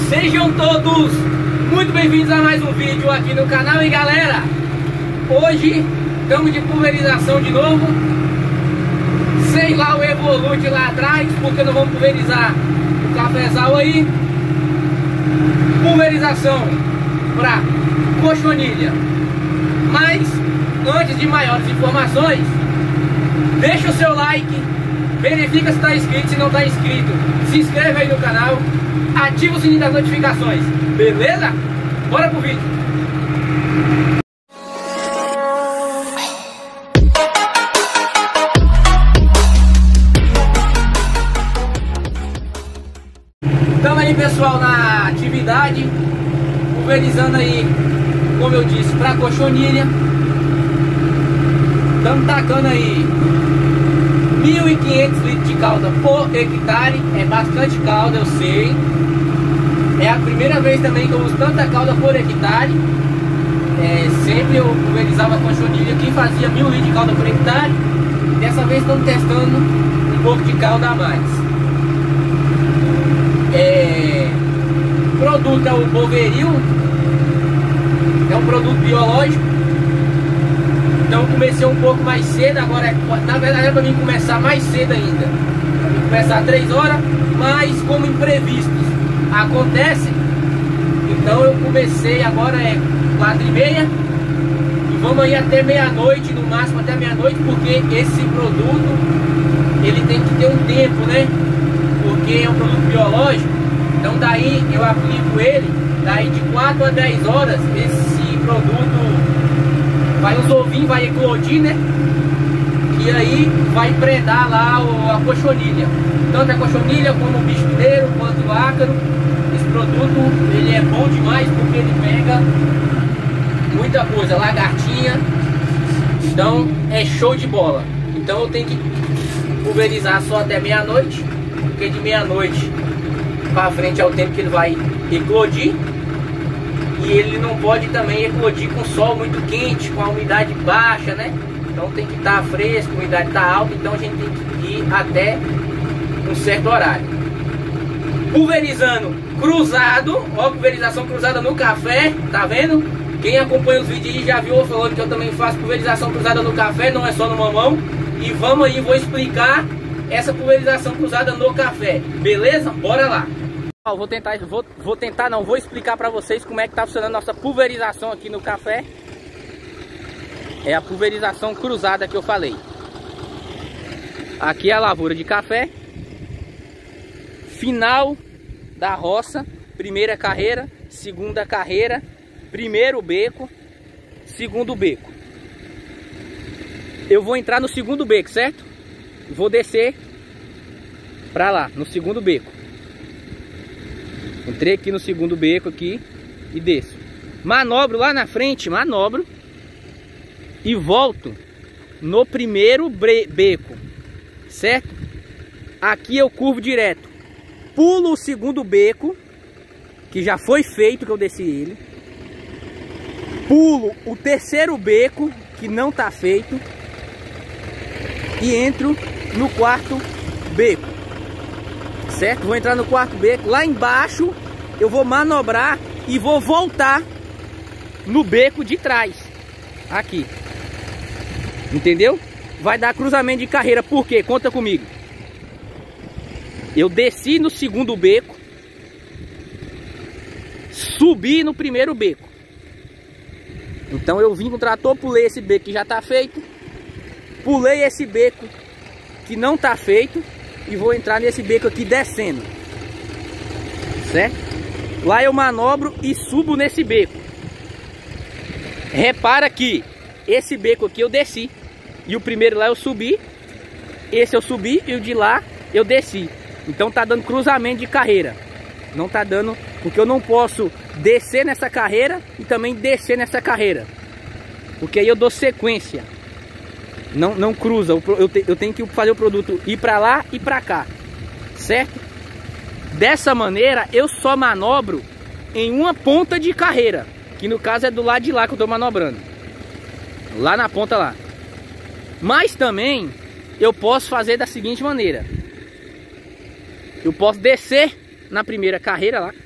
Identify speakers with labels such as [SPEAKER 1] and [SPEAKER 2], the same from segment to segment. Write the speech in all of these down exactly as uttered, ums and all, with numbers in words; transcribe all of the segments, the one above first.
[SPEAKER 1] Sejam todos muito bem-vindos a mais um vídeo aqui no canal. E galera, hoje estamos de pulverização de novo. Sei lá o Evolute lá atrás, porque não vamos pulverizar o cafezal aí. Pulverização para cochonilha. Mas antes de maiores informações, deixa o seu like, verifica se está inscrito. Se não está inscrito, se inscreve aí no canal, ativa o sininho das notificações, beleza? Bora pro vídeo. Estamos aí, pessoal, na atividade, pulverizando aí, como eu disse, para cochonilha. Estamos tacando aí mil e quinhentos litros de calda por hectare. É bastante calda, eu sei. É a primeira vez também que eu uso tanta calda por hectare. É, sempre eu pulverizava cochonilha que fazia mil litros de calda por hectare. Dessa vez estamos testando um pouco de calda a mais. É, o produto é o Boveril. É um produto biológico. Então comecei um pouco mais cedo. Agora, na verdade, é para mim começar mais cedo ainda. Para mim começar às três horas, mas como imprevistos acontecem, então eu comecei agora é quatro e meia e vamos aí até meia-noite, no máximo até meia-noite, porque esse produto ele tem que ter um tempo, né? Porque é um produto biológico. Então daí eu aplico ele, daí de quatro a dez horas esse produto vai, os ovinhos vai eclodir, né? E aí vai predar lá a cochonilha. Tanto a cochonilha como o bicho mineiro, quanto o ácaro. Esse produto ele é bom demais porque ele pega muita coisa, lagartinha. Então é show de bola. Então eu tenho que pulverizar só até meia-noite, porque de meia-noite para frente é o tempo que ele vai eclodir. E ele não pode também eclodir com sol muito quente, com a umidade baixa, né? Então tem que estar fresco, a umidade está alta, então a gente tem que ir até um certo horário. Pulverizando cruzado, ó, pulverização cruzada no café, tá vendo? Quem acompanha os vídeos aí já viu falando que eu também faço pulverização cruzada no café, não é só no mamão. E vamos aí, vou explicar essa pulverização cruzada no café, beleza? Bora lá! Vou tentar, vou, vou tentar não, vou explicar para vocês como é que tá funcionando a nossa pulverização aqui no café. É a pulverização cruzada que eu falei. Aqui é a lavoura de café. Final da roça, primeira carreira, segunda carreira, primeiro beco, segundo beco. Eu vou entrar no segundo beco, certo? Vou descer para lá, no segundo beco. Entrei aqui no segundo beco aqui e desço. Manobro lá na frente, manobro e volto no primeiro beco, certo? Aqui eu curvo direto. Pulo o segundo beco, que já foi feito, que eu desci ele. Pulo o terceiro beco, que não tá feito. E entro no quarto beco. Certo? Vou entrar no quarto beco. Lá embaixo eu vou manobrar e vou voltar no beco de trás. Aqui. Entendeu? Vai dar cruzamento de carreira. Por quê? Conta comigo. Eu desci no segundo beco, subi no primeiro beco. Então eu vim com o trator, pulei esse beco que já está feito, pulei esse beco que não está feito e vou entrar nesse beco aqui descendo, certo? Lá eu manobro e subo nesse beco. Repara que esse beco aqui eu desci e o primeiro lá eu subi, esse eu subi e o de lá eu desci. Então tá dando cruzamento de carreira. Não tá dando, porque eu não posso descer nessa carreira e também descer nessa carreira, porque aí eu dou sequência. Não, não cruza, eu, te, eu tenho que fazer o produto ir para lá e para cá, certo? Dessa maneira eu só manobro em uma ponta de carreira, que no caso é do lado de lá que eu tô manobrando, lá na ponta lá. Mas também eu posso fazer da seguinte maneira: eu posso descer na primeira carreira lá,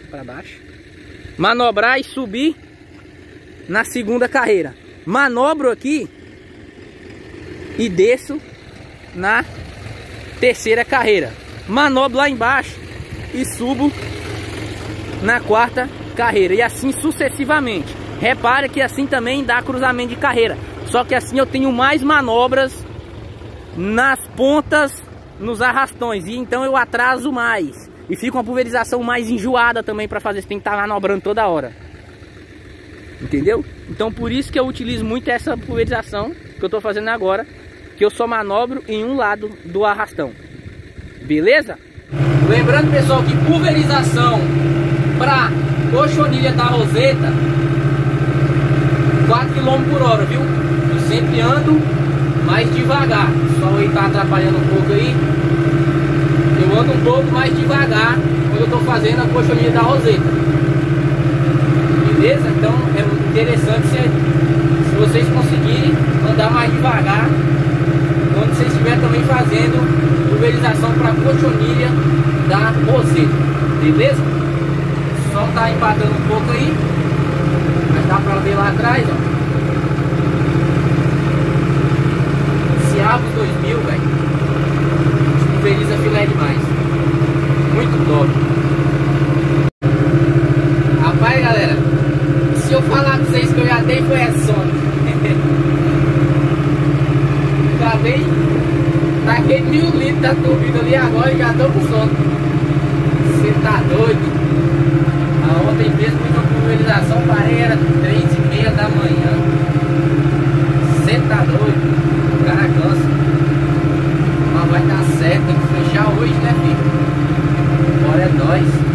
[SPEAKER 2] para baixo. Manobrar e subir na segunda carreira. Manobro aqui e desço na terceira carreira. Manobro lá embaixo e subo na quarta carreira. E assim sucessivamente. Repare que assim também dá cruzamento de carreira. Só que assim eu tenho mais manobras nas pontas, nos arrastões. E então eu atraso mais. E fica uma pulverização mais enjoada também para fazer. Você tem que estar manobrando toda hora. Entendeu? Então por isso que eu utilizo muito essa pulverização que eu estou fazendo agora. Que eu só manobro em um lado do arrastão. Beleza?
[SPEAKER 1] Lembrando, pessoal, que pulverização para cochonilha da roseta, quatro quilômetros por hora, viu? Eu sempre ando mais devagar. O sol aí tá atrapalhando um pouco aí. Eu ando um pouco mais devagar quando eu tô fazendo a cochonilha da roseta. Beleza? Então é interessante se, se vocês conseguirem andar mais devagar quando vocês estiverem também fazendo pulverização para cochonilha da roseta. Beleza? O sol tá empatando um pouco aí, mas dá pra ver lá atrás, ó. Ciavos dois mil, velho. Pulveriza filé demais. Muito top. Rapaz, galera, se eu falar pra vocês que eu já dei foi é sono. Já dei daquele mil litros da turbina ali agora e já tô com sono. Você tá doido? A ontem mesmo uma pulverização parei, era três e meia da manhã. Você tá doido? O cara cansa. Mas vai dar certo, tem que fechar hoje, né, filho? Agora é nóis.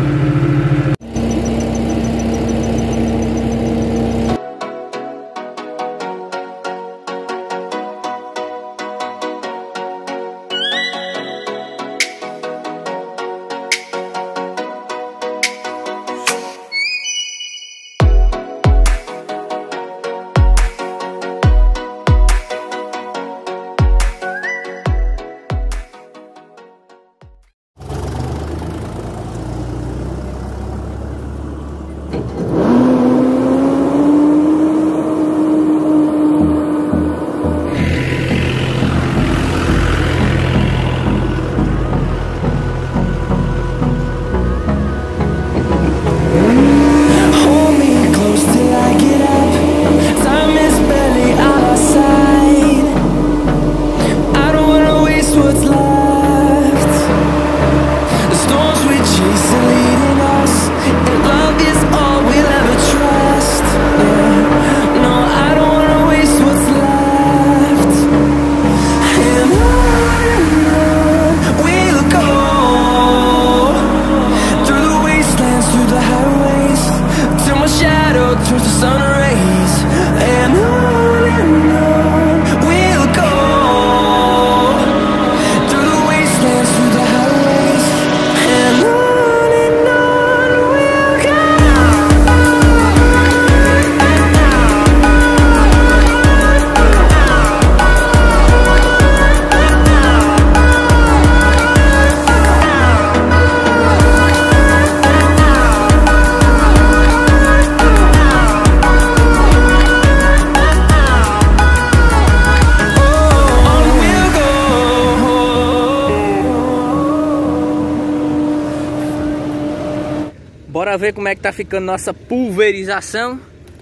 [SPEAKER 2] Bora ver como é que tá ficando nossa pulverização.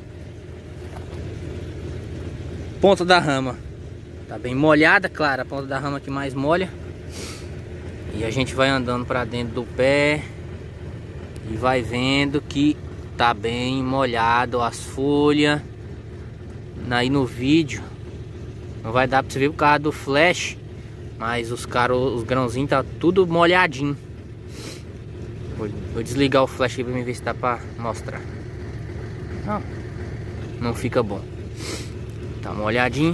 [SPEAKER 2] Ponta da rama tá bem molhada, claro, a ponta da rama que mais molha. E a gente vai andando pra dentro do pé e vai vendo que tá bem molhado as folhas. Aí no vídeo não vai dar pra você ver por causa do flash, mas os caros, os grãozinhos tá tudo molhadinho. Vou, vou desligar o flash aqui pra mim ver se dá pra mostrar. Não, não fica bom. Tá molhadinho.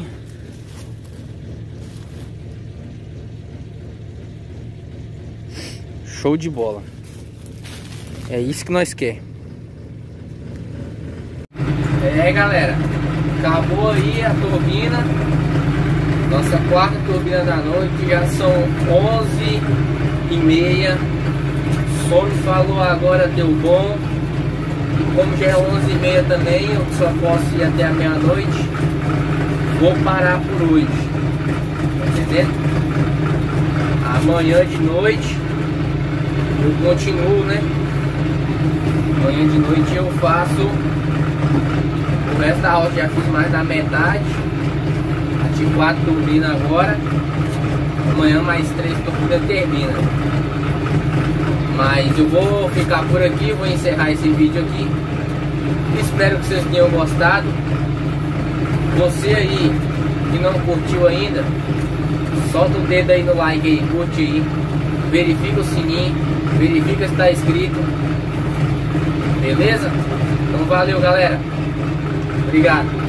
[SPEAKER 2] Show de bola. É isso que nós quer.
[SPEAKER 1] É, galera, acabou aí a turbina. Nossa quarta turbina da noite. Já são onze e meia. O sono falou agora, deu bom. como já é onze e meia também, eu só posso ir até a meia-noite. Vou parar por hoje. Tá entendendo? Amanhã de noite eu continuo, né? Amanhã de noite eu faço o resto da roça, já fiz mais da metade. A de quatro turbina agora. Amanhã mais três turbinas termina. Mas eu vou ficar por aqui, vou encerrar esse vídeo aqui. Espero que vocês tenham gostado. Você aí que não curtiu ainda, solta o dedo aí no like aí, curte aí, verifica o sininho, verifica se está inscrito. Beleza? Então valeu, galera. Obrigado.